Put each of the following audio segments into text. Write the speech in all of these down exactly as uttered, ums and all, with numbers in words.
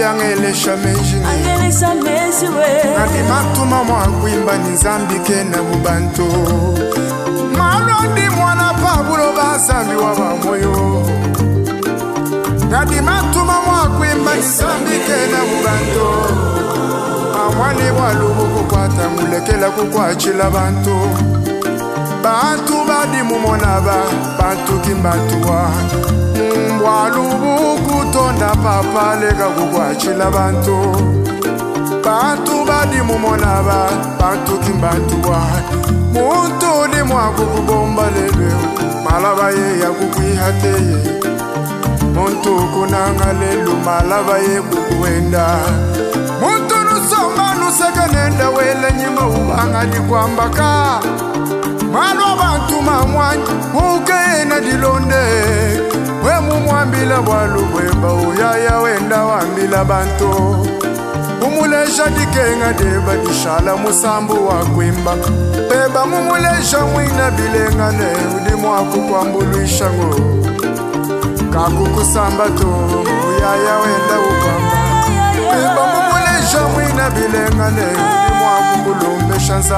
Nzambi angelesha meji angelesha meji we Ngati matuma mwa kuimba ni Nzambi kena mubanto Malondi mwana pabulo bazambi waba moyo Ngati matuma mwa kuimba ni Nzambi kena mubanto Amwani walubu kukwata mulekela kukwachila bantu Bantu badi mumonaba bantu kimbatuwa Mwalubu kutonda papa lega kukwachila bantu Bantu badi mumonaba bantu kimbatuwa Muntu ni mwaku kubomba lebe malaba ye ya kukwihateye Muntu kunanga lelu malaba ye kukuenda Muntu nusomba nuseka nenda wele nyima ubanga di kwambaka Malo abantu mamwanyi uke na dilonde We mumwambila walu weba uyaya wenda wambila bantu Mumulesha dikenga deba dishala musambu wa kwimba Beba mumulesha mwina bilenga ne udi mwaku kwa mbuluisha ngo Kaku kusamba to uyaya wenda ukamba Beba mumulesha mwina bilenga ne udi mwaku mbulumbe shanza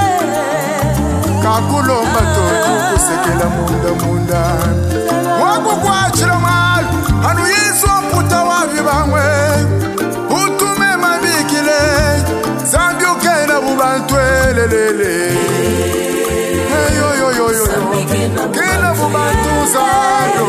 Kakulomba to kusekela munda munda Waku kwa chila mal Anu yesu mputa wavi bangwe Utume mabikile Zambi ukena bubantwe lelele Hey yo yo yo yo Kena bubantu zado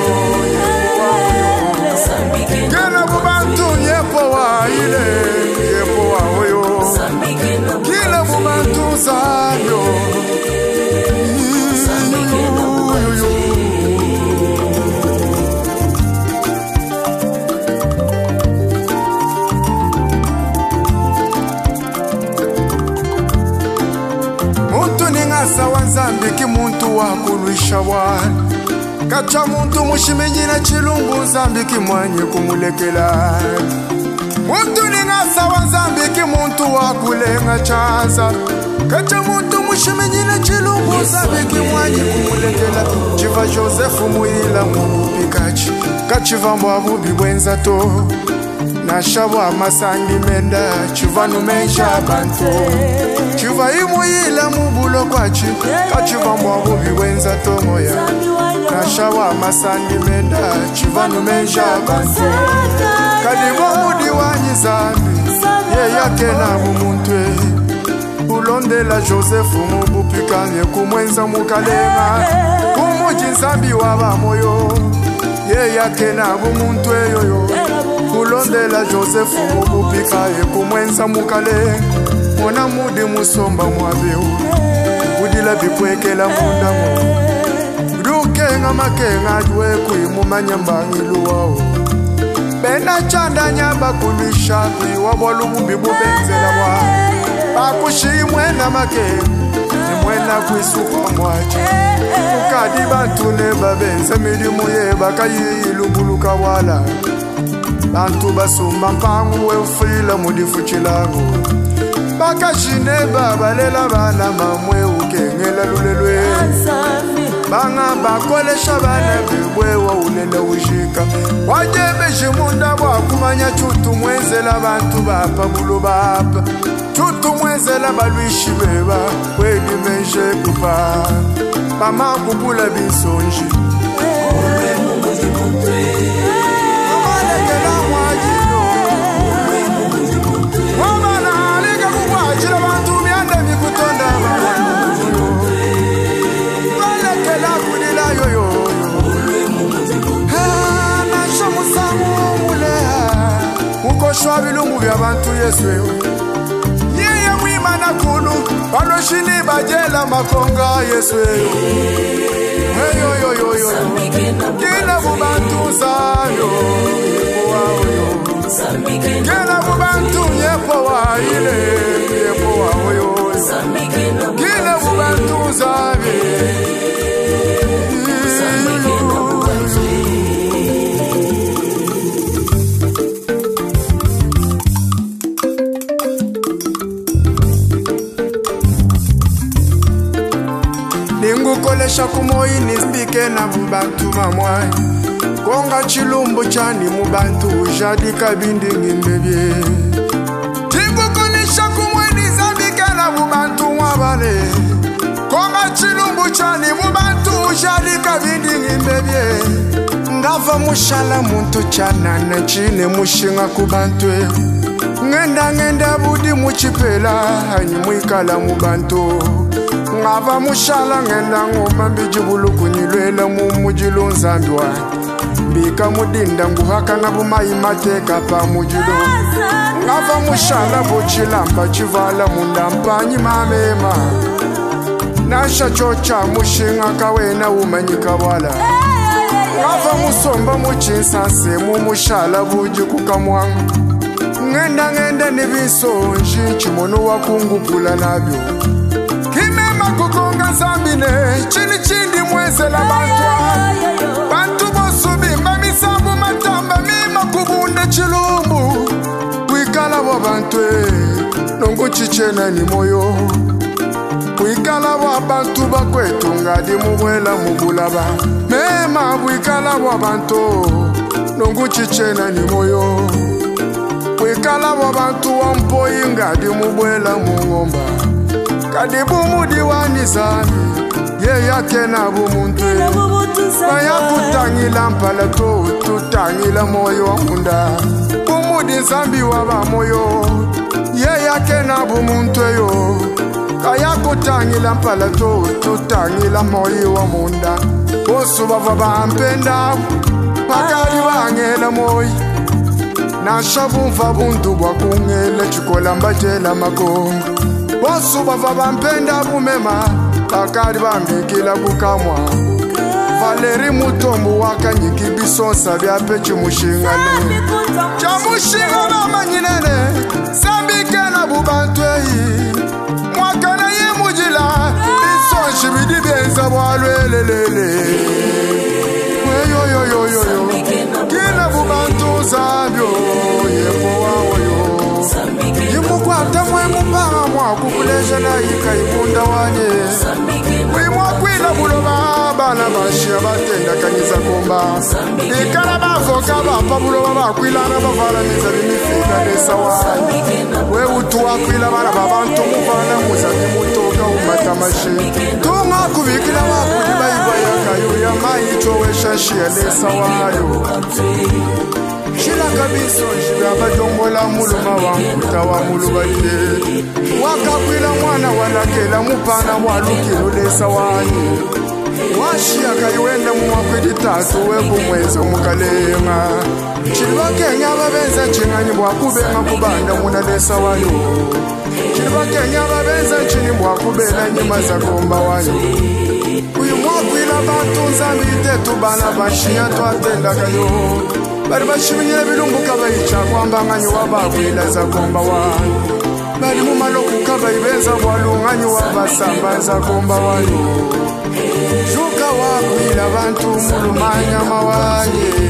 Kena bubantu nyepo wa ile Nyepo wa hoyo Kena bubantu zado Sawa Nzambi ki muntu wakuluisha wani Kacha muntu mushimenyi na chilungu Nzambi ki mwanye kumulekela Muntu ninga sawa Nzambi ki muntu wakulenga chaza Kacha muntu mushimenyi na chilungu Nzambi ki mwanye kumulekela Chiva Joseph muila mungu pikachi Kachiva mwabu bibwenza to Nashawa masangi menda Chiva numenja bantu Chiva imuila mubulo kwachi Kachiva mwabu biwenza tomoya Nashawa masandi menda Chiva numenja bantu Kadibo mudi wanyi Zambi Ye yake na mumuntwe Ulondela Joseph mubupikanye kumwenza mukalenga Kumuji Nzambi waba moyo Ye yake na mumuntwe yoyo Ulondela Joseph mubupikaye kumwenza mukalenga Mona mudi musomba mwabeu Udila bipwekela munda mo Rukenga makenga jwe kuimumanya mbangilu wao Bena chanda nyamba kulisha kuiwa bolu bubibu benzela wa Bakushimwe na makenga Nimwena kuisuka mwachi Ukadi bantu neba benze milimu ye bakayi ilubuluka wala Bantu basumba mpangu we ufila mudifu chilangu Baka shine baba lela bana mamwe ukengela lulelwe Banga bakole shabana bibwe wa ulela ujika Wajebe jimunda wakumanya chutu mwenzela bantu bapa bulu bapa Chutu mwenzela baluishi beba Wedi menje kupa Mama kukula binsonji Uwe mungu jimundwe Mama lekela mwajino Uwe mungu jimundwe Mama na Chila bantu miande mikutonda Balekela kudila yoyo Nasha musamu mulea Uko shwa bilungu vya bantu yesu Yeye mwima na kulu Baloshini bajela makonga yesu Hey yo yo yo yo Kina bubantu zayo Yepo wao yo Kina bubantu yepo wa ile Yepo wao yo Kina bubantu zabe Ningu kolesha kumoini mbike na bubantu mamwai konga chilumbu chani mubantu jadi kabindi ngimbebye tikukunisha kumweni zambikana mubantu mwabale konga chilumbu chani mubantu jadi kabindi ngimbebye ngava mushala muntu chana na chine mushinga kubantwe ngenda ngenda budi muchipela hanyi mwikala mubantu ngava mushala ngenda ngoma mbijibulu kunyilwela mumujilo nzambwa mbika mudinda nguhaka na bumayi mateka pa mujilo ngava mushala buchilamba chivala mundampanyi mamema nasha chocha mushinga kawena umanyika wala ngava musomba muchinsase mumushala buji kukamwanga ngenda ngenda nibisonji chimono wakungupula nabyo kimema kukonga zambine chini chindi mwezela bantwa bantu bosubimba misambu matamba mima kubunda chilumbu kuikala wa bantwe nongo chichena ni moyo kuikala wa bantu bakwetu ngadi mubwela mubulaba mema kuikala wa bantu nongo chichena ni moyo kuikala wa bantu wa mpoyi ngadi mubwela mungomba kadi bumudi wanizani ye yake na bumuntu baya kutangila mpala to tutangila moyo munda bumudi zambi waba moyo ye yake na bumuntu yo kaya kutangila mpala to tutangila moyo wa munda bosu bava bampenda pakali bangela moyo na shabumva buntu bwakungela chikola mbatela makongo bosu bava bampenda bumema bakari bambikila kukamwa Valeri mutombo wakanyiki bisonsa byapechi mushingale chamushinga na manyinene sambikena bubantweyi mwakana ye mujila bisonshi bidi benza bwalwelelele weyoyoyoyoyo kina bubantu zabyo yepo wawoyo yimukwata mwe mupanga mwakukuleja na yika ibunda wanye wimwakwila buloba bana bashia batenda kanyiza komba ikala bavoka bapa buloba bakwilana bavalaniza bimifika desa wanye we utu wakwila bana babantu muvana muzabi mutoka umatamashe tunga kuvikila wakuli baiba yakayo ya mayicho weshashia desa wayo shila kabiso jiba bajombola muluma wanguta wa mulubalile wakakwila mwana walakela mupana walukilo lesa wanye washia kayiwenda mumakwidi tatu webumwezo mukalenga chilibakenya babenza chinganyi bwakubenga kubanda muna lesa wayo chilibakenya babenza chini bwakubela nyima za komba wayo uyu mwakwila bantu nzambi itetu bana bashia twatenda kayo bari bashimiye bilumbuka bayicha kwamba nganyi wabakwila za komba wayo bari mumaloku kabayibenza bwalunganyi wabasamba za komba wayo Juka wakwila bantu mulumanya mawaye